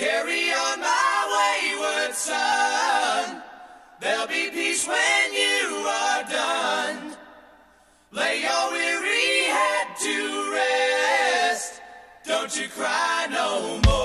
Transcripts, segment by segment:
Carry on, my wayward son. There'll be peace when you are done. Lay your weary head to rest. Don't you cry no more.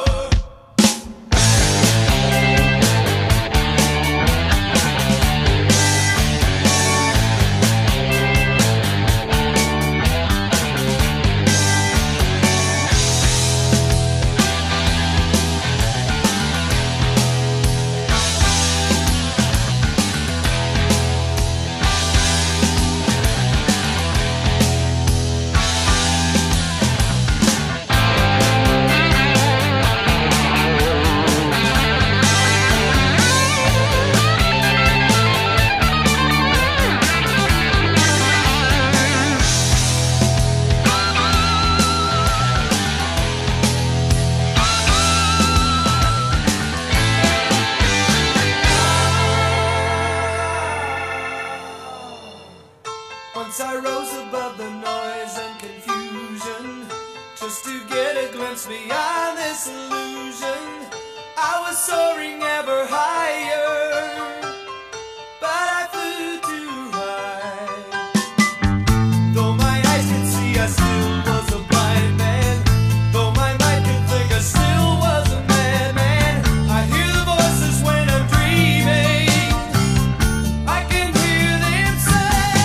Once I rose above the noise and confusion, just to get a glimpse beyond this illusion. I was soaring ever higher, but I flew too high. Though my eyes could see, I still was a blind man. Though my mind could think, I still was a madman. I hear the voices when I'm dreaming. I can hear them say,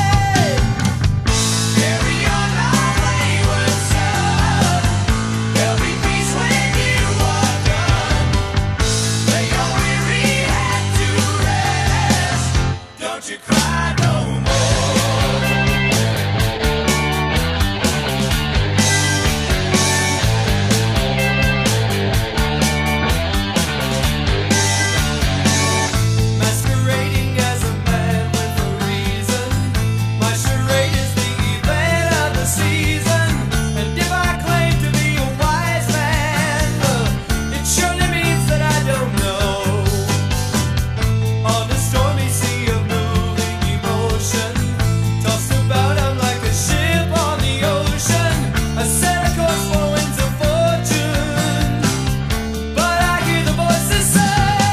don't you cry no masquerading as a man with a reason. My charade is the event of the season. And if I claim to be a wise man, it surely means that I don't know. On the stormy sea of moving emotion, tossed about I'm like a ship on the ocean. I set a course for winds of fortune, but I hear the voices say,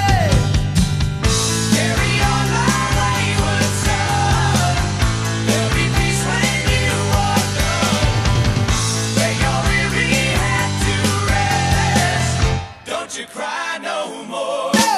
carry on, my wayward son. There'll be peace when you are done. Lay your weary head to rest. Don't you cry no more. no!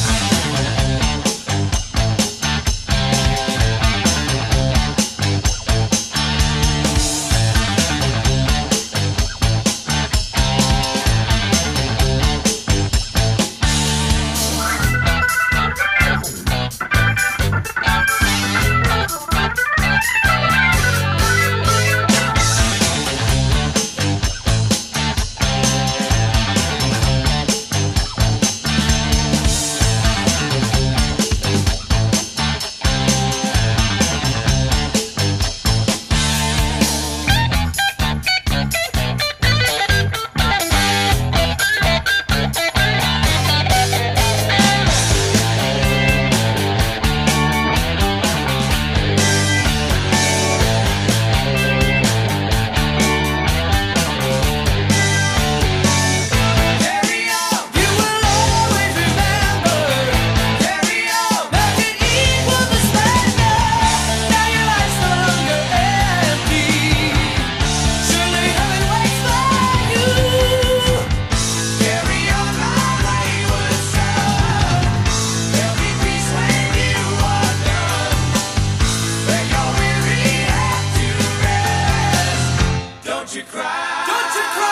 Carry on, You will always remember, carry on. back in Eve was the splendor. Now your life's no longer empty. Surely heaven waits for you. Carry on, my wayward son. There'll be peace when you are done. Lay your weary head to rest. Don't you cry. Don't you cry